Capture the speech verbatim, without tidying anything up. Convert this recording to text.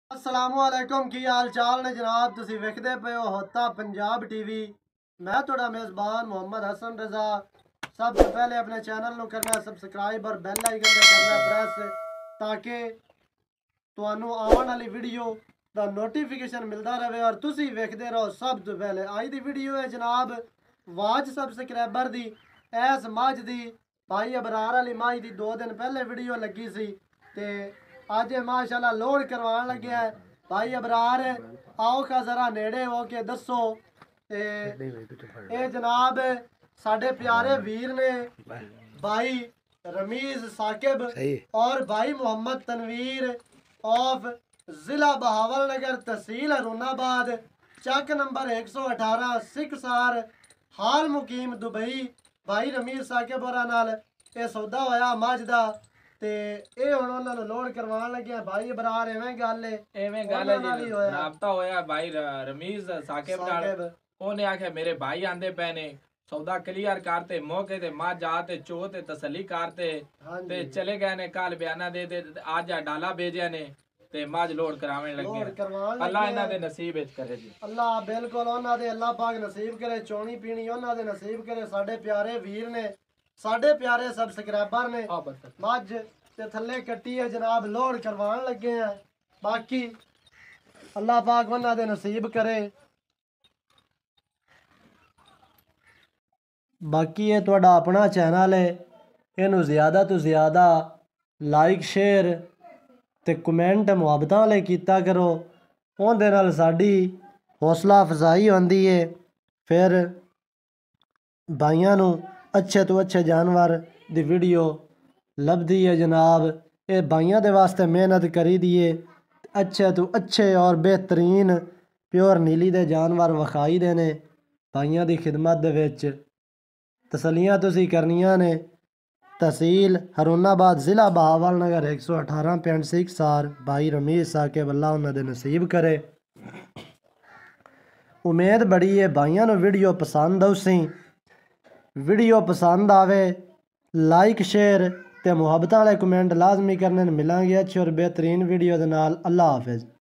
अस्सलामुअलैकुम की हाल चाल ने जनाब तुसी वेखदे पे हो होता पंजाब टीवी। मैं थोड़ा मेज़बान मोहम्मद हसन रज़ा। सब तो पहले अपने चैनल नु करना सब्सक्राइब और बेल आइकन ते करना प्रेस ताकि तुहानू आने वाली वीडियो दा नोटिफिकेशन मिलता रहे और तुसी वेखदे रहो सब तो पहले। आज दी वीडियो है जनाब वाच सब्सक्राइबर दी ऐस मझ दी भाई अबरार वाली मझ दी दो दिन पहले वीडियो लगी सी ते अज माशाल्लाह लोड करवान लगे है भाई अबरार। आओ का जरा नेड़े हो के दसो ए जनाब साडे प्यारे वीर ने भाई रमीज साकिब और भाई मोहम्मद तनवीर ऑफ जिला बहावलनगर तहसील हरूनाबाद चक नंबर एक सौ अठारह सिकसार हाल मुकीम दुबई भाई रमीज साकिब और नाल ये सौदा होया मझ दा ते ए हुण उन्हां नूं लोड करवाण लगे भाई अबरार। एवें गल है एवें गल है जी राबता होया भाई रमीज साकिब नाल। ओने आखे मेरे भाई आंदे पे ने सौदा क्लियर करते मौके ते मझ आते चो ते तसल्ली करते ते चले गए ने कल बयाना दे दे आज डाला भेजे ने ते मझ लोड करावे लगे। अल्लाह इन्हां दे नसीब विच करे जी। अल्लाह बिल्कुल उन्हां दे अल्लाह पाक नसीब करे चोणी पीणी उन्हां दे नसीब करे। साडे प्यारे वीर ने साडे प्यारे सब्सक्राइबर ने मझ ते थल्ले कट्टी है जनाब लोड करवान लगे हैं। बाकी अल्लाह पाक उन्हां दे नसीब करे। बाकी ये तुहाडा अपना चैनल है इनू ज़्यादा तो ज़्यादा लाइक शेयर ते कमेंट मुहब्बतां वाले कीता करो। उहदे नाल साडी हौसला अफजाई होंदी है। फिर भाइयों नू अच्छे तो अच्छे जानवर दी वीडियो लभदी है जनाब। ये भाइयों दे वास्ते मेहनत करी दिए अच्छे तो अच्छे और बेहतरीन प्योर नीली दे जानवर विखाई दे ने भाइयों दी खिदमत दे विच। तसलियां तुसी करनियां ने तहसील हरूनाबाद जिला बहावलनगर एक सौ अठारह पिंड सिकसार भाई रमीज साकिब अल्लाह उन्हां दे नसीब करे। उम्मीद बड़ी है भाइयों नू वीडियो पसंद आउसी। वीडियो पसंद आवे लाइक शेयर ते मुहब्बतां वाले कमेंट लाजमी करने। मिलांगे अच्छे और बेहतरीन वीडियो दे नाल। अल्लाह हाफिज।